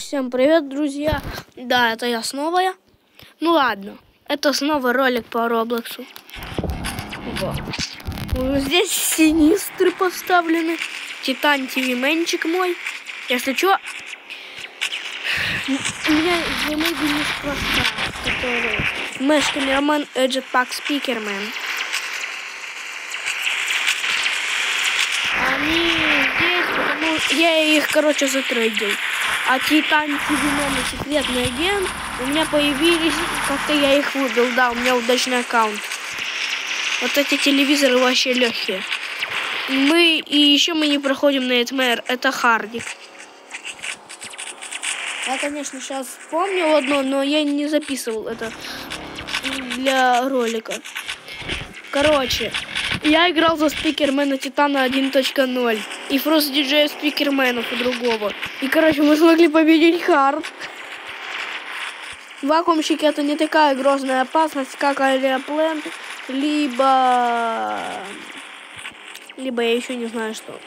Всем привет, друзья. Да, это я снова. Ну ладно, это снова ролик по Роблоксу. Здесь синистры поставлены. Титан ТВ-менчик мой. Если что, у меня замедленный сплошная, который Мэш Камерамен Jetpack Спикермен. Они здесь, потому что я их, короче, затрейдил. А Титан ТВ-мен и секретный агент у меня появились, как-то я их выбил. Да, у меня удачный аккаунт. Вот эти телевизоры вообще легкие. И еще мы не проходим Nightmare, это Хардик. Я, конечно, сейчас вспомнил одно, но я не записывал это для ролика. Короче, я играл за Спикермена Титана 1.0 и Фрост Диджея Спикерменов и другого. И, короче, мы смогли победить Хард. Вакуумщики — это не такая грозная опасность, как Алиаплент, либо я еще не знаю что.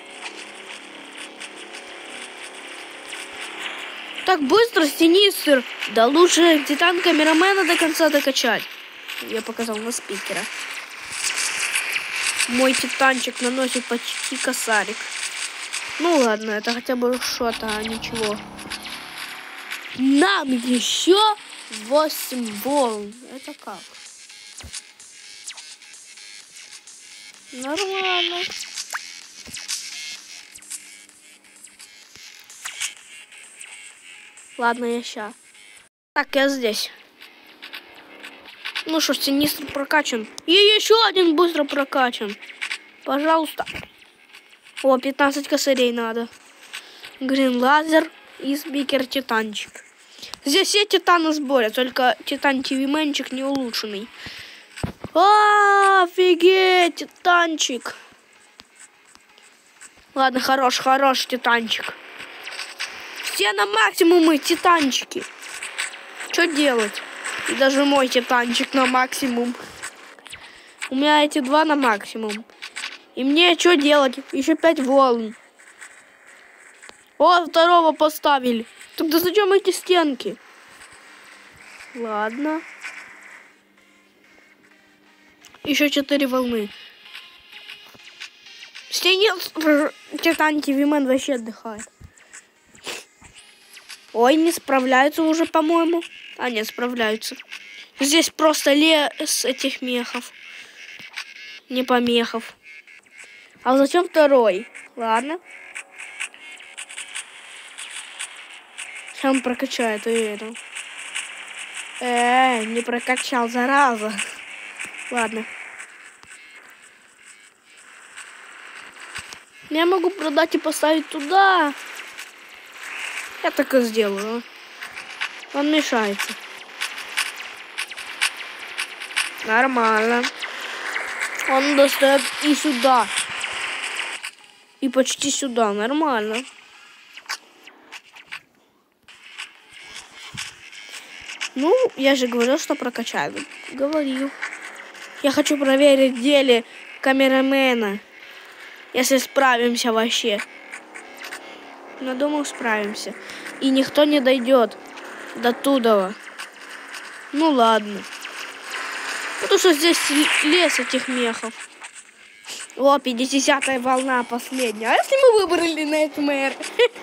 Так быстро, Синистр! Да лучше Титан Камерамена до конца докачать. Я показал на спикера. Мой титанчик наносит почти косарик. Ну ладно, это хотя бы что-то, а ничего. Нам еще 8 волн. Это как? Нормально. Ладно, я ща. Так, я здесь. Ну что ж, Синистр прокачан. И еще один быстро прокачан. Пожалуйста. О, 15 косарей надо. Грин лазер и спикер титанчик. Здесь все титаны сборят, только Титан ТВ-менчик не улучшенный. Офигеть, титанчик. Ладно, хорош титанчик. Все на максимумы титанчики. Что делать? И даже мой титанчик на максимум. У меня эти два на максимум. И мне что делать? Еще 5 волн. О, второго поставили. Тогда зачем эти стенки? Ладно. Еще 4 волны. Титан ТВ-мен вообще отдыхает. Ой, не справляются уже, по-моему. А, нет, справляются. Здесь просто лес этих мехов. Не помехов. А зачем второй? Ладно. Сейчас он прокачает и это. Не прокачал, зараза. Ладно. Я могу продать и поставить туда. Я так и сделаю. Он мешается. Нормально. Он достает и сюда. И почти сюда. Нормально. Ну, я же говорил, что прокачаю. Говорил. Я хочу проверить в деле камерамена. Если справимся вообще. Но думаю, справимся. И никто не дойдет до туда. Ну ладно. Потому что здесь лес этих мехов. О, 50-я волна последняя. А если мы выбрали Nightmare?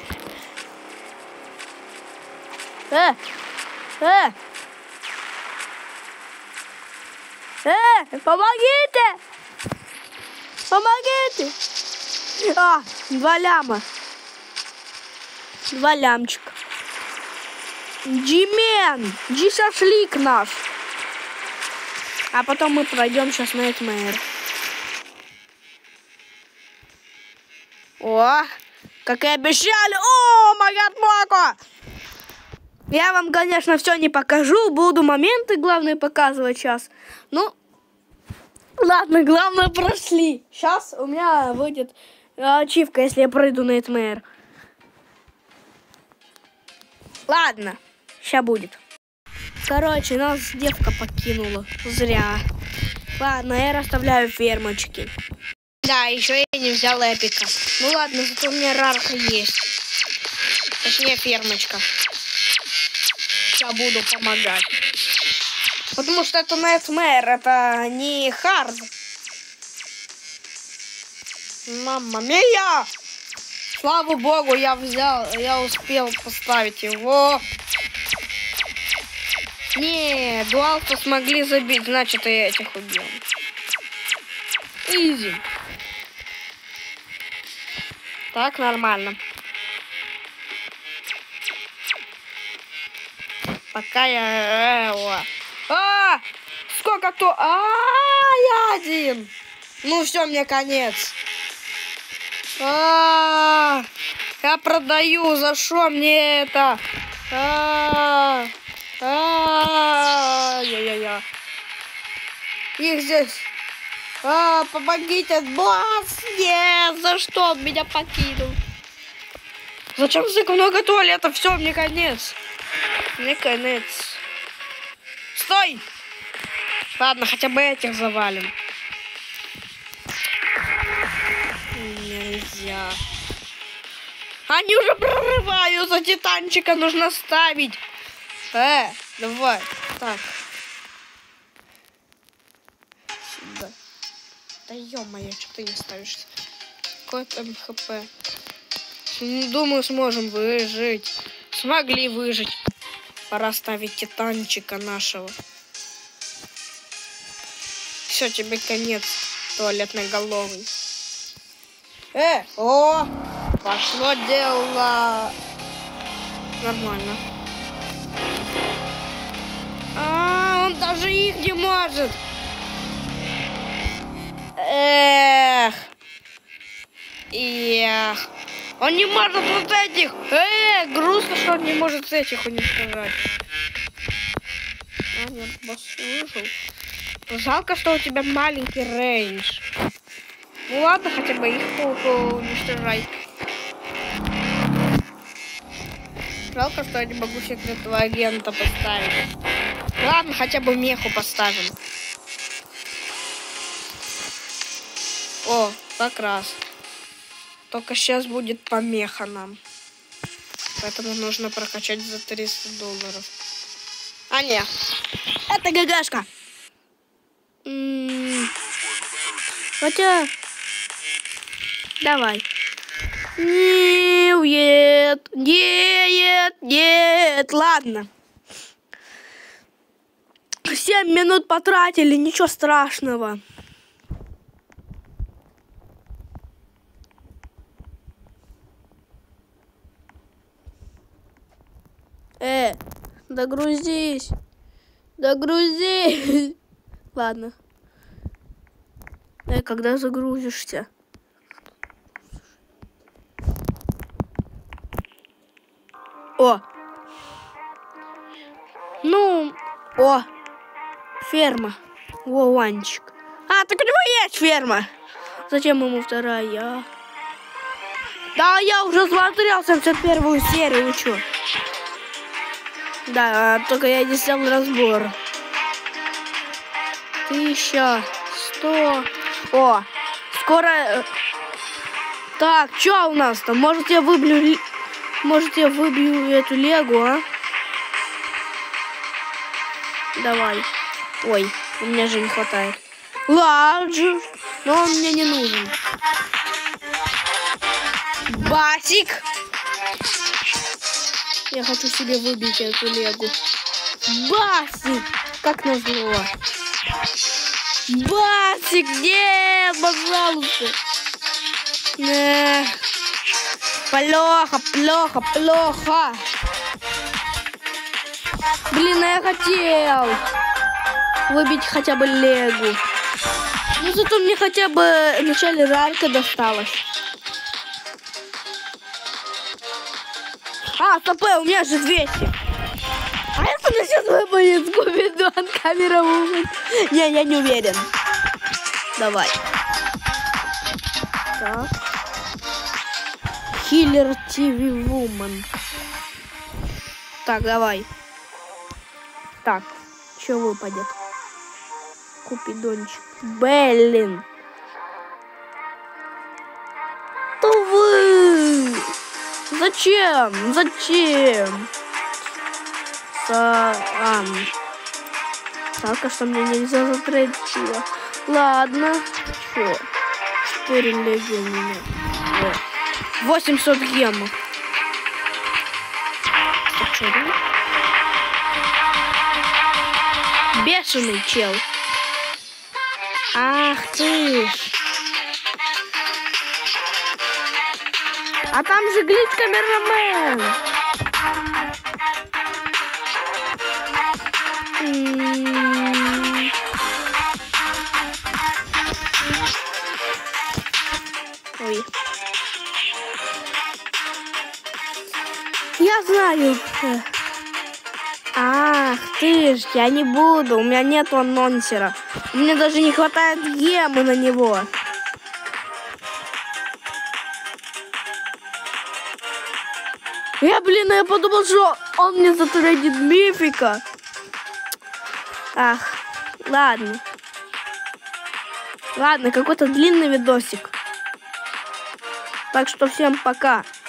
Помогите! Помогите! 2 ляма. 2 лямчика. Джимен! Джи-шашлик наш. А потом мы пройдем сейчас Nightmare. О, как и обещали. О, магат моко! Я вам, конечно, все не покажу. Буду моменты главные показывать сейчас. Ну, ладно, главное прошли. Сейчас у меня выйдет ачивка, если я пройду Nightmare. Ладно, сейчас будет. Короче, нас девка покинула. Зря. Ладно, я расставляю фермочки. Да, еще я не взял эпика. Ну ладно, зато у меня рарка есть. Точнее, фермочка. сейчас буду помогать. Потому что это Nightmare, это не Хард. Мамма мия! Слава богу, я успел поставить его. Не, дуалку смогли забить, значит и этих убил. Изи. Так, нормально. Пока я... сколько то... я один. Ну все, мне конец. Я продаю, за что мне это? Я. Их здесь. Помогите, босс! Нет, за что он меня покинул? Зачем столько много туалетов? Все, мне конец. Мне конец. Стой! Ладно, хотя бы этих завалим. Нельзя. Они уже прорываются, титанчика нужно ставить. Давай. Так. Сюда. Да ё-моё, что ты не ставишься? Какой там хп? Думаю, сможем выжить. Смогли выжить. Пора ставить титанчика нашего. Все, тебе конец, туалетноголовый. Пошло дело. Нормально. Он даже их не может. Он не может вот этих. Грустно, что он не может этих уничтожать. Нет, босс выжил. Жалко, что у тебя маленький рейндж. Ну ладно, хотя бы их уничтожай. Жалко, что я не могу секретного агента поставить. Ладно, хотя бы меху поставим. О, как раз. Только сейчас будет помеха нам. Поэтому нужно прокачать за $300. А нет, это ГГшка. Хотя... Давай. Нет. Ладно. 7 минут потратили, ничего страшного. Догрузись. Ладно. Когда загрузишься? Ферма. Ванчик. Так у него есть ферма. Зачем ему вторая? Да, я уже смотрел 71-ю серию, чё? Да, только я не сделал разбор. 1100. Скоро... Так, чё у нас там? Может, я выбью эту легу, а? Давай. Ой, у меня же не хватает. Ладно, но он мне не нужен. Басик! Я хочу себе выбить эту легу. Басик! Как назло. Басик, нет, пожалуйста. Плохо. Блин, я хотел выбить хотя бы легу. Ну, зато мне хотя бы в начале рарка досталось. ТП, у меня же 200. А это сейчас выпадет Скуби-Ду, камера выпадет. Не, я не уверен. Давай. Так. Хиллер ТВ Вумен. Так, давай. Так, что выпадет? Купидончик. Блин. То вы. Зачем? Жалко, что мне нельзя затрейдить его. Ладно. Что? 4 леги у меня. 800 гемов. Бешеный чел. Ах ты ж. А там же глич камерамен. Ой. Я знаю. Ах ты ж, я не буду. У меня нету анонсера. Мне даже не хватает гемы на него. Я подумал, что он мне затрейдит мифика. Ах, ладно. Ладно, какой-то длинный видосик. Так что всем пока.